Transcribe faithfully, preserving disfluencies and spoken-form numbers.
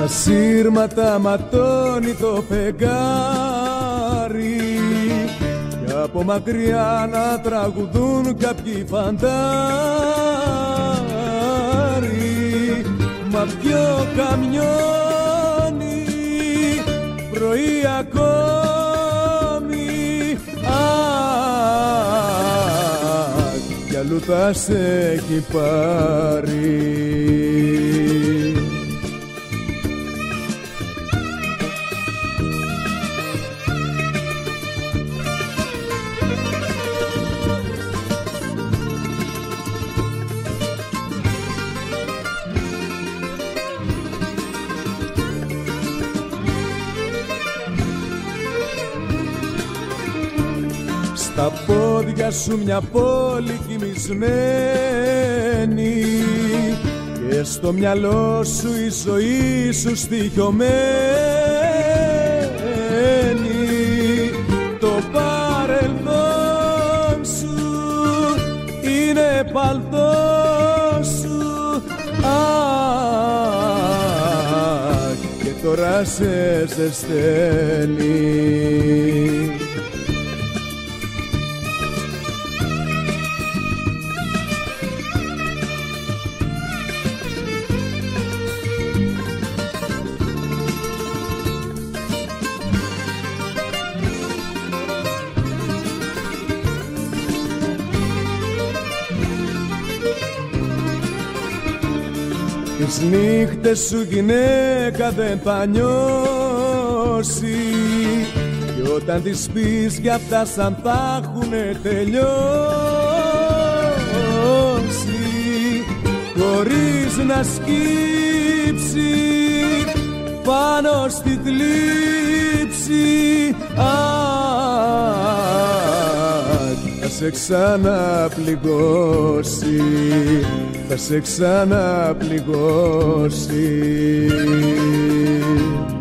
στα σύρματα ματώνει το φεγγάρι και από μακριά να τραγουδούν κάποιοι φαντάροι. Μα ποιο καμιόνι πρωί ακόμη, αχ, κι αλλού θα σε έχει πάρει. Στα πόδια σου μια πόλη κοιμισμένη και στο μυαλό σου η ζωή σου στοιχειωμένη. Το παρελθόν σου είναι παλτό σου, αχ, και τώρα σε ζεσταίνει. Τις νύχτες σου γυναίκα δεν θα νιώσει κι όταν τις πεις για αυτά σαν θα έχουνε τελειώσει, χωρίς να σκύψει πάνω στη θλίψη, αχ, θα σε ξαναπληγώσει, θα σε ξαναπληγώσει.